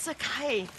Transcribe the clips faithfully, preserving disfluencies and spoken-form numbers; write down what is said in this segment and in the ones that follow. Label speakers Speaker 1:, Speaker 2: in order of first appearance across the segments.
Speaker 1: Sakai.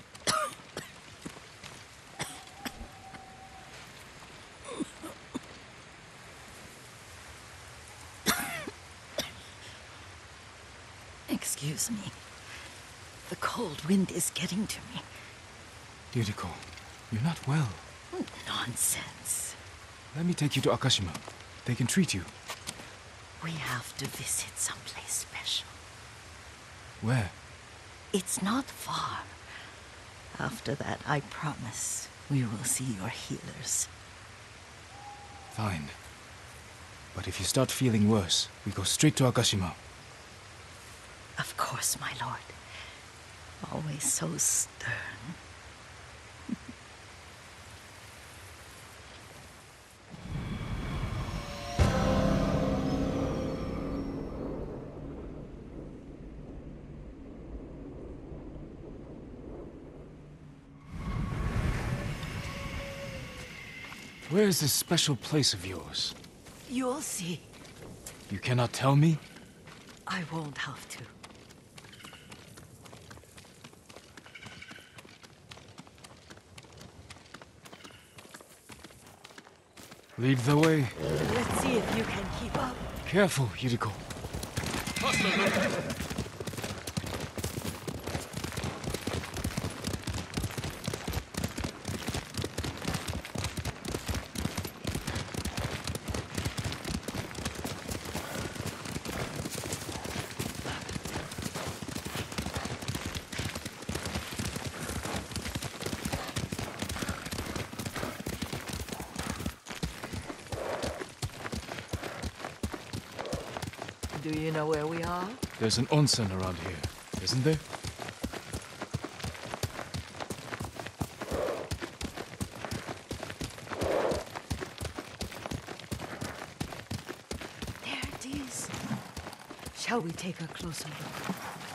Speaker 1: Excuse me. The cold wind is getting to me.
Speaker 2: Yuriko, you're not well.
Speaker 1: Nonsense.
Speaker 2: Let me take you to Akashima. They can treat you.
Speaker 1: We have to visit someplace special.
Speaker 2: Where?
Speaker 1: It's not far. After that, I promise, we will see your healers.
Speaker 2: Fine. But if you start feeling worse, we go straight to Akashima.
Speaker 1: Of course, my lord. Always so stern.
Speaker 2: Where is this special place of yours?
Speaker 1: You'll see.
Speaker 2: You cannot tell me?
Speaker 1: I won't have to.
Speaker 2: Lead the way.
Speaker 1: Let's see if you can keep up.
Speaker 2: Careful, Yuriko.
Speaker 1: Do you know where we are?
Speaker 2: There's an onsen around here, isn't there?
Speaker 1: There it is. Shall we take a closer look?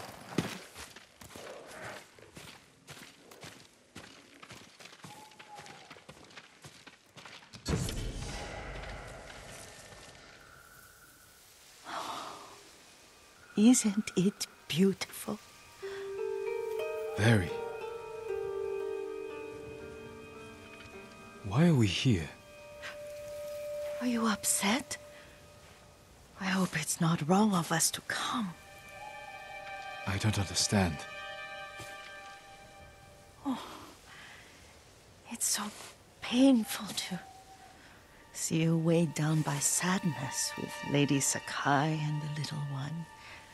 Speaker 1: Isn't it beautiful?
Speaker 2: Very. Why are we here?
Speaker 1: Are you upset? I hope it's not wrong of us to come.
Speaker 2: I don't understand.
Speaker 1: Oh, it's so painful to see you weighed down by sadness with Lady Sakai and the little one.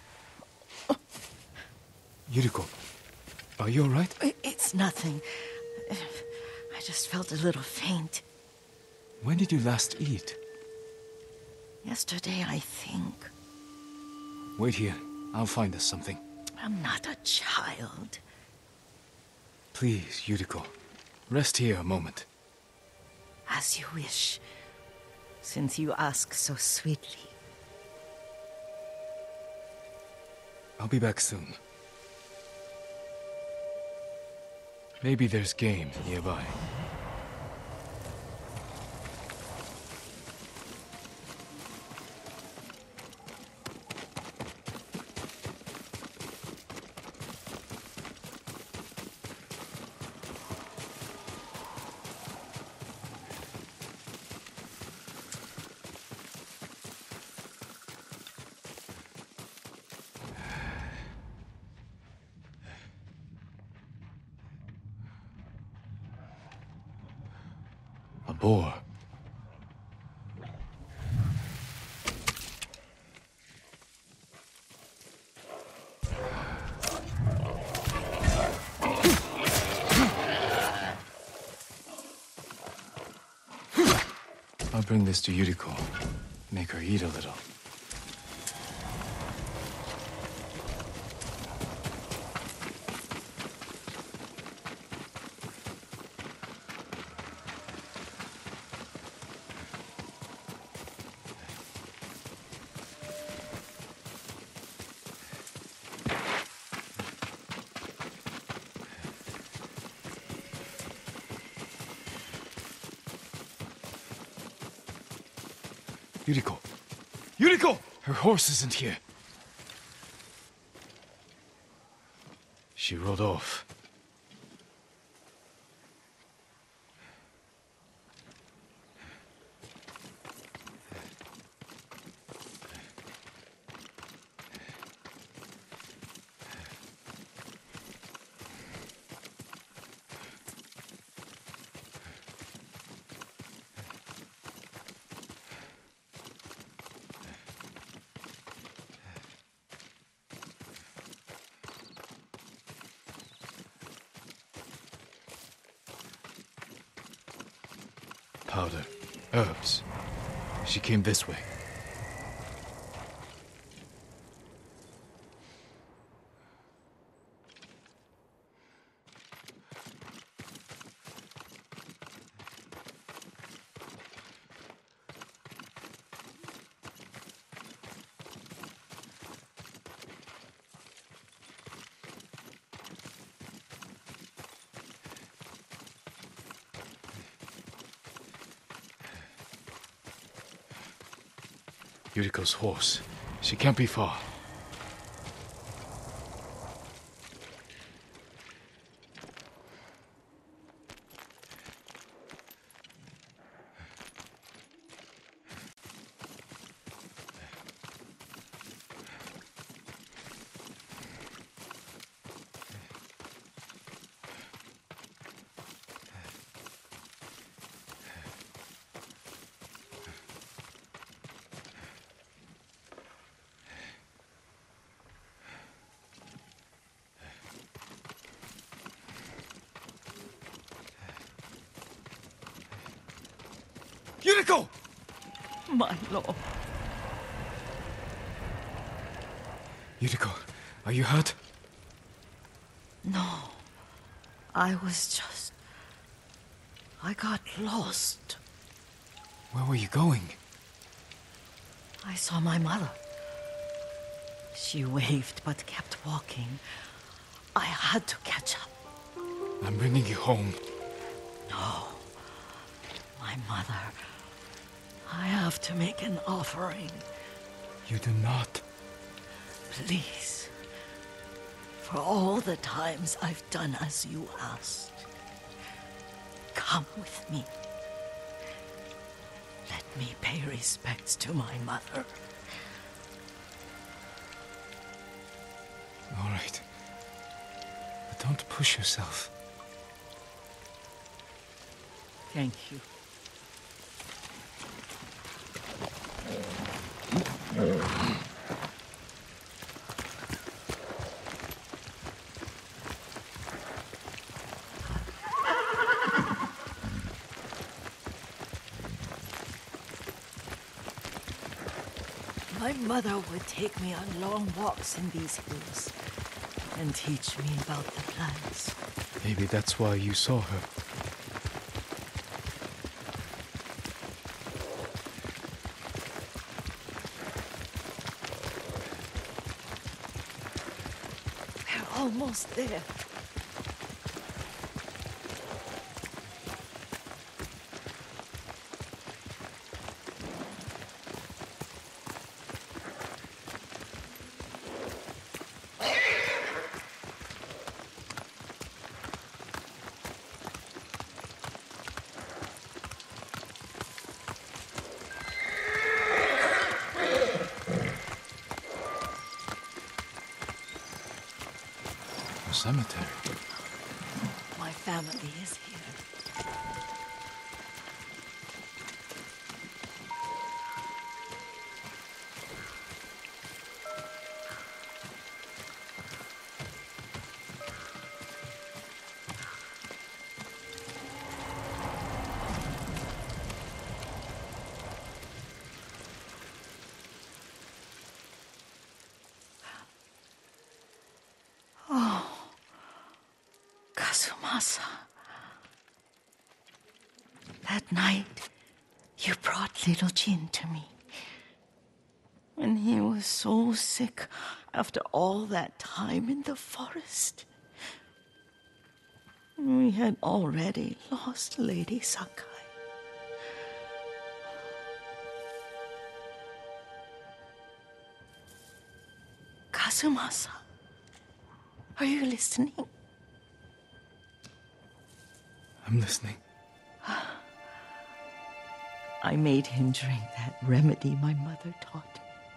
Speaker 2: Yuriko, are you all right?
Speaker 1: It's nothing. I just felt a little faint.
Speaker 2: When did you last eat?
Speaker 1: Yesterday, I think.
Speaker 2: Wait here. I'll find us something.
Speaker 1: I'm not a child.
Speaker 2: Please, Yuriko. Rest here a moment.
Speaker 1: As you wish, since you ask so sweetly.
Speaker 2: I'll be back soon. Maybe there's game nearby. A boar. I'll bring this to Yuriko. Make her eat a little. Yuriko! Yuriko! Her horse isn't here. she rode off. Powder. Herbs. She came this way. Yuriko's horse. She can't be far. Yuriko!
Speaker 1: My lord.
Speaker 2: Yuriko, are you hurt?
Speaker 1: No. I was just... I got lost.
Speaker 2: Where were you going?
Speaker 1: I saw my mother. She waved but kept walking. I had to catch up.
Speaker 2: I'm bringing you home.
Speaker 1: No. My mother. I have to make an offering.
Speaker 2: You do not.
Speaker 1: Please. For all the times I've done as you asked. Come with me. Let me pay respects to my mother.
Speaker 2: All right. But don't push yourself.
Speaker 1: Thank you. My mother would take me on long walks in these hills and teach me about the plants.
Speaker 2: Maybe that's why you saw her.
Speaker 1: We're almost there.
Speaker 2: Cemetery.
Speaker 1: My family is here. Kazumasa. That night, you brought little Jin to me. When he was so sick after all that time in the forest. We had already lost Lady Sakai. Kazumasa. Are you listening?
Speaker 2: I'm listening.
Speaker 1: I made him drink that remedy my mother taught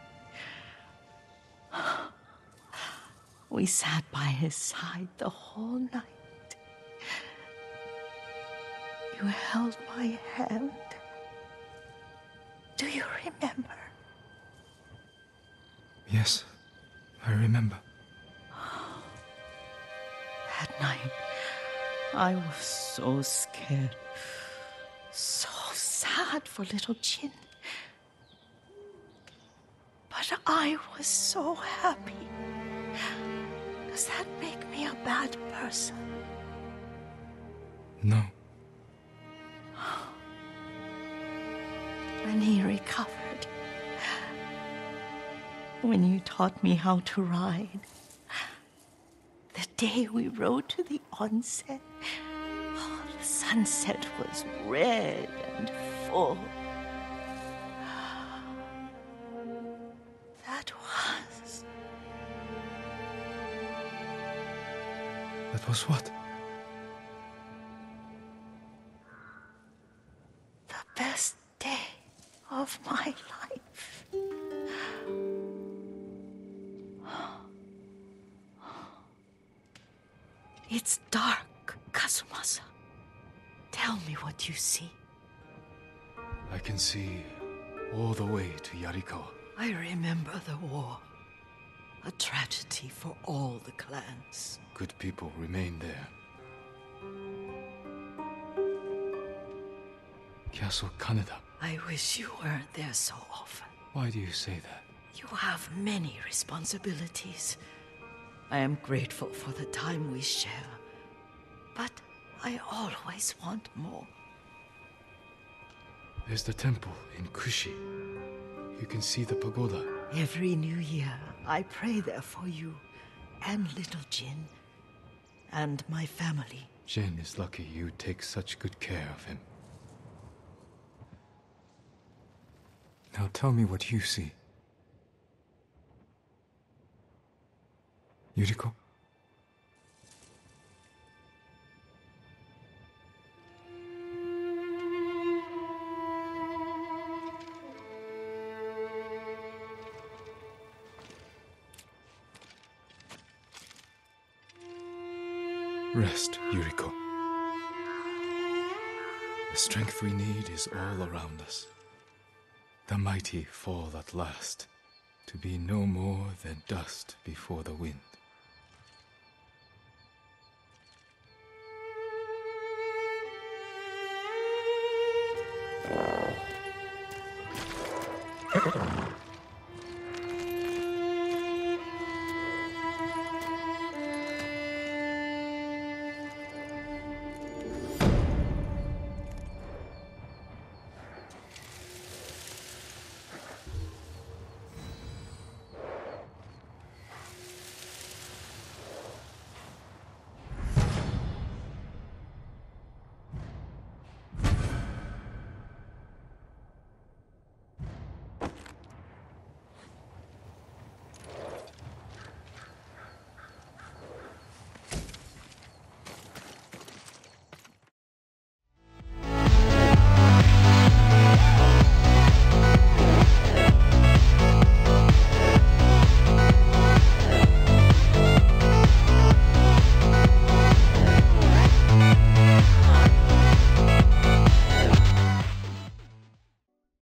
Speaker 1: me. We sat by his side the whole night. You held my hand. Do you remember?
Speaker 2: Yes, I remember.
Speaker 1: That night, I was so scared, so sad for little Jin. But I was so happy. Does that make me a bad person?
Speaker 2: No.
Speaker 1: When he recovered, when you taught me how to ride, the day we rode to the onsen, oh, the sunset was red and full. That was...
Speaker 2: That was what?
Speaker 1: the best day of my life. It's dark, Kazumasa. Tell me what you see.
Speaker 2: I can see all the way to Yarikawa.
Speaker 1: I remember the war. A tragedy for all the clans.
Speaker 2: Good people remain there. Castle Kaneda.
Speaker 1: I wish you weren't there so often.
Speaker 2: Why do you say that?
Speaker 1: You have many responsibilities. I am grateful for the time we share, but I always want more.
Speaker 2: There's the temple in Kushi. You can see the pagoda.
Speaker 1: Every new year, I pray there for you and little Jin and my family.
Speaker 2: Jin is lucky you take such good care of him. Now tell me what you see. Yuriko? Rest, Yuriko. The strength we need is all around us. The mighty fall at last, to be no more than dust before the wind.